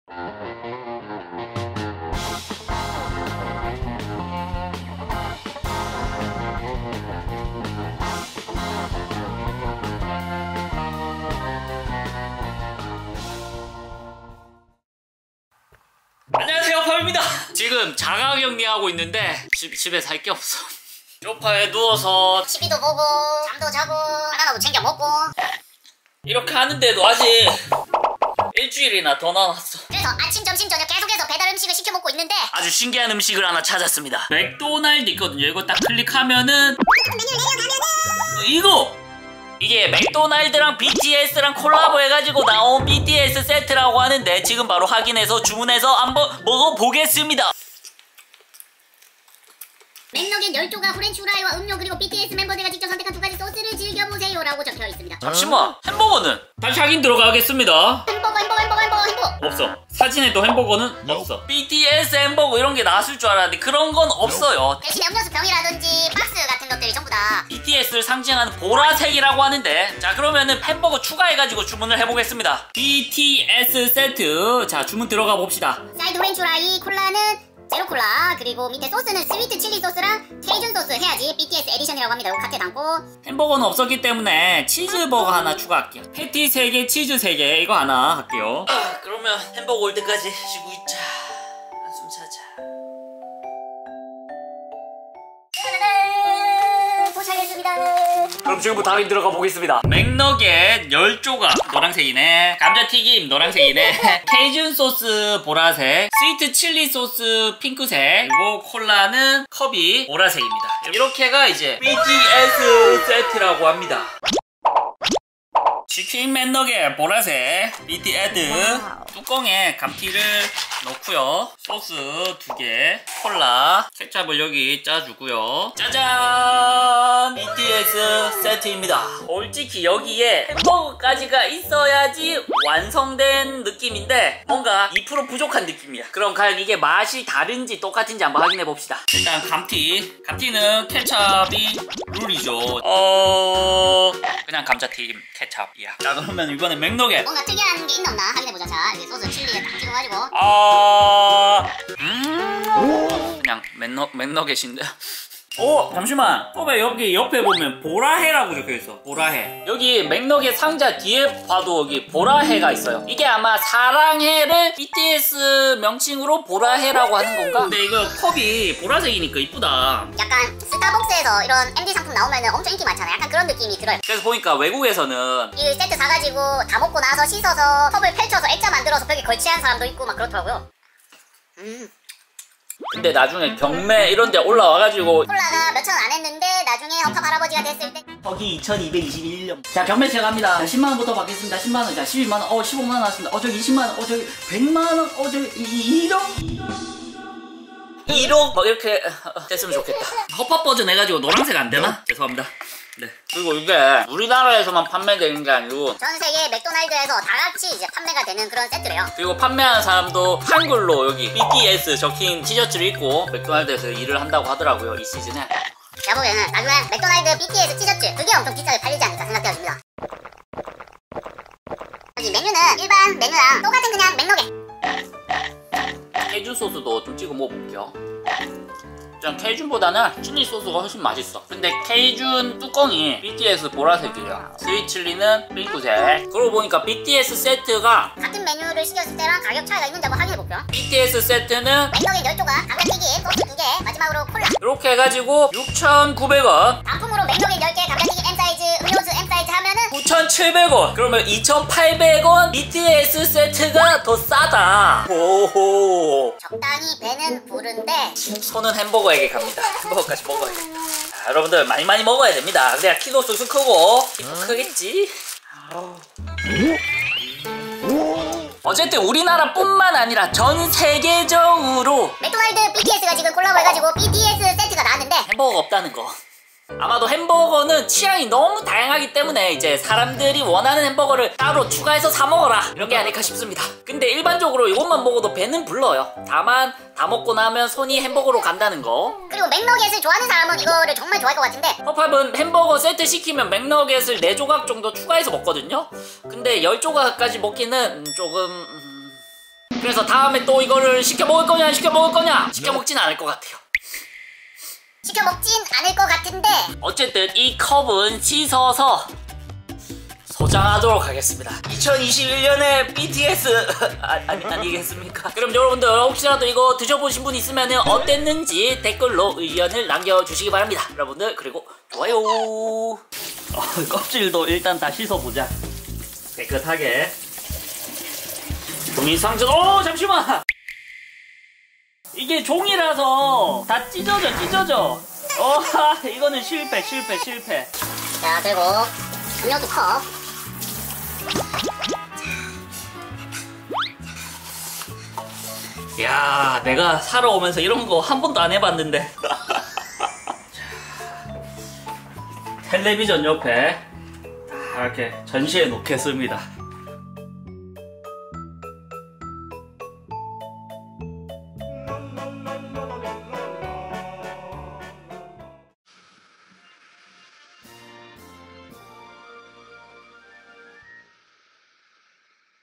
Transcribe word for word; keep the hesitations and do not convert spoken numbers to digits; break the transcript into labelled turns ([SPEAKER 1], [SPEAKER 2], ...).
[SPEAKER 1] 안녕하세요, 팝입니다. 지금 자가격리하고 있는데 집, 집에 살 게 없어. 소파에 누워서
[SPEAKER 2] 티비도 보고 잠도 자고 바나나도 챙겨 먹고
[SPEAKER 1] 이렇게 하는데도 아직 일주일이나 더 남았어.
[SPEAKER 2] 그래서 아침, 점심, 저녁 계속해서 배달 음식을 시켜 먹고 있는데
[SPEAKER 1] 아주 신기한 음식을 하나 찾았습니다. 맥도날드 있거든요. 이거 딱 클릭하면은 이거! 이게 맥도날드랑 비티에스랑 콜라보 해가지고 나온 비티에스 세트라고 하는데 지금 바로 확인해서 주문해서 한번 먹어보겠습니다.
[SPEAKER 2] 맥너겟 열 조각, 프렌치 후라이와 음료, 그리고 비티에스 멤버들가 직접 선택한 두 가지 소스를 즐겨보세요 라고 적혀 있습니다.
[SPEAKER 1] 잠시만, 햄버거는? 다시 확인 들어가겠습니다.
[SPEAKER 2] 햄버거 햄버거 햄버거 햄버거 햄버거
[SPEAKER 1] 없어. 사진에도 햄버거는 없어. 비티에스 햄버거 이런 게 나왔을 줄 알았는데 그런 건 없어요.
[SPEAKER 2] 대신에 음료수 병이라든지 박스 같은 것들이 전부 다
[SPEAKER 1] 비티에스를 상징하는 보라색이라고 하는데, 자 그러면은 햄버거 추가해가지고 주문을 해보겠습니다. 비티에스 세트. 자 주문 들어가 봅시다.
[SPEAKER 2] 사이드 프렌치 후라이, 콜라는 제로 콜라, 그리고 밑에 소스는 스위트 칠리 소스랑 케이준 소스 해야지 비티에스 에디션이라고 합니다. 이거 각게 담고
[SPEAKER 1] 햄버거는 없었기 때문에 치즈버거 하나 추가할게요. 패티 세 개, 치즈 세 개 이거 하나 할게요. 아, 그러면 햄버거 올 때까지 쉬고 있자. 한숨 자자.
[SPEAKER 2] 도착했습니다.
[SPEAKER 1] 그럼 지금부터 할인 들어가 보겠습니다. 맥너겟 열 조각 노란색이네. 감자튀김 노란색이네. 케이준 소스 보라색, 스위트 칠리 소스 핑크색, 그리고 콜라는 컵이 보라색입니다. 이렇게가 이제 비티에스 세트라고 합니다. 치킨 맥너겟 보라색, 비티에스 뚜껑에 감튀를 넣고요. 소스 두 개, 콜라, 케찹을 여기 짜주고요. 짜잔! 비티에스 세트입니다. 솔직히 여기에 햄버거까지가 있어야지 완성된 느낌인데 뭔가 이 퍼센트 부족한 느낌이야. 그럼 과연 이게 맛이 다른지 똑같은지 한번 확인해 봅시다. 일단 감튀. 감튀는 케찹이 룰이죠. 어... 그냥 감자튀김 케찹이야. 자 그러면 이번에 맥너겟.
[SPEAKER 2] 뭔가 특이한 게 있나 없나 확인해보자. 자 여기 소스 칠리에 딱 찍어가지고
[SPEAKER 1] 아... 음... 그냥 맥너, 맥너겟인데. 오! 잠시만. 왜 여기 옆에 보면 보라해라고 적혀있어. 보라해. 여기 맥너겟 상자 뒤에 봐도 여기 보라해가 있어요. 이게 아마 사랑해를 비티에스 명칭으로 보라해라고 하는 건가? 근데 이거 컵이 보라색이니까 이쁘다.
[SPEAKER 2] 약간 스타벅스에서 이런 엠디 상품 나오면 엄청 인기 많잖아요. 약간 그런 느낌이 들어요.
[SPEAKER 1] 그래서 보니까 외국에서는
[SPEAKER 2] 이 세트 사가지고 다 먹고 나서 씻어서 컵을 펼쳐서 액자 만들어서 벽에 걸치는 사람도 있고 막 그렇더라고요. 음.
[SPEAKER 1] 근데 나중에 경매 이런 데 올라와가지고
[SPEAKER 2] 콜라가 몇천 원 안 했는데 나중에 허팝 할아버지가 됐을 때
[SPEAKER 1] 저기 이천이백이십일 년. 자 경매 시작합니다. 자, 십만 원부터 받겠습니다. 십만 원. 자 십이만 원. 어 십오만 원 나왔습니다. 어 저기 이십만 원. 어 저기 백만 원. 어 저기 일억. 일억 뭐 이렇게 됐으면 좋겠다. 허팝 버전 해가지고 노란색 안 되나? 죄송합니다. 네. 그리고 이게 우리나라에서만 판매되는 게 아니고
[SPEAKER 2] 전 세계 맥도날드에서 다 같이 이제 판매가 되는 그런 세트래요.
[SPEAKER 1] 그리고 판매하는 사람도 한글로 여기 비티에스 적힌 티셔츠를 입고 맥도날드에서 일을 한다고 하더라고요, 이 시즌에.
[SPEAKER 2] 제가 보기에는 나중에 맥도날드 비티에스 티셔츠 그게 엄청 비싸게 팔리지 않을까 생각되어집니다. 여기 메뉴는 일반 메뉴랑 똑같은 그냥 맥너겟.
[SPEAKER 1] 케이준 소스도 좀 찍어 먹어볼게요. 전 케이준보다는 칠리 소스가 훨씬 맛있어. 근데 케이준 뚜껑이 비티에스 보라색이에요. 스위트 칠리는 핑크색. 그러고 보니까 비티에스 세트가
[SPEAKER 2] 같은 메뉴를 시켰을 때랑 가격 차이가 있는지 한번 확인해볼게요.
[SPEAKER 1] 비티에스 세트는
[SPEAKER 2] 맥너겟 열 조각, 감자튀김, 소스 두 개, 마지막으로 콜라.
[SPEAKER 1] 이렇게 해가지고 육천구백 원.
[SPEAKER 2] 단품으로 맥너겟 열 개, 감자튀김 M 사이즈, 음료수 M 사이즈 하면은
[SPEAKER 1] 구천칠백 원. 그러면 이천팔백 원 비티에스 세트가 더 싸다. 오호.
[SPEAKER 2] 적당히 배는 부른데
[SPEAKER 1] 손은 햄버거에게 갑니다. 햄버거까지 먹어야겠다. 자, 여러분들 많이 많이 먹어야 됩니다. 내가 키도 쑥쑥 크고 키도 크겠지? 어쨌든 우리나라뿐만 아니라 전 세계적으로
[SPEAKER 2] 맥도날드 비티에스가 지금 콜라보 해가지고 비티에스 세트가 나왔는데
[SPEAKER 1] 햄버거가 없다는 거. 아마도 햄버거는 취향이 너무 다양하기 때문에 이제 사람들이 원하는 햄버거를 따로 추가해서 사 먹어라 이런 게 아닐까 싶습니다. 근데 일반적으로 이것만 먹어도 배는 불러요. 다만 다 먹고 나면 손이 햄버거로 간다는 거.
[SPEAKER 2] 그리고 맥너겟을 좋아하는 사람은 이거를 정말 좋아할 것 같은데
[SPEAKER 1] 허팝은 햄버거 세트 시키면 맥너겟을 네 조각 정도 추가해서 먹거든요. 근데 열 조각까지 먹기는 조금... 음... 그래서 다음에 또 이거를 시켜 먹을 거냐 안 시켜 먹을 거냐? 시켜 먹진 않을 것 같아요.
[SPEAKER 2] 시켜 먹진 않을 것 같은데
[SPEAKER 1] 어쨌든 이 컵은 씻어서 소장하도록 하겠습니다. 이천이십일 년에 비티에스 아, 아니, 아니겠습니까? 그럼 여러분들 혹시라도 이거 드셔보신 분 있으면 어땠는지 댓글로 의견을 남겨주시기 바랍니다. 여러분들 그리고 좋아요. 어, 껍질도 일단 다 씻어보자. 깨끗하게. 종이상자. 오 잠시만. 이게 종이라서 다 찢어져 찢어져. 어 이거는 실패 실패 실패.
[SPEAKER 2] 자 그리고 음료수 컵.
[SPEAKER 1] 야 내가 사러 오면서 이런 거 한 번도 안 해봤는데. 텔레비전 옆에 이렇게 전시해 놓겠습니다.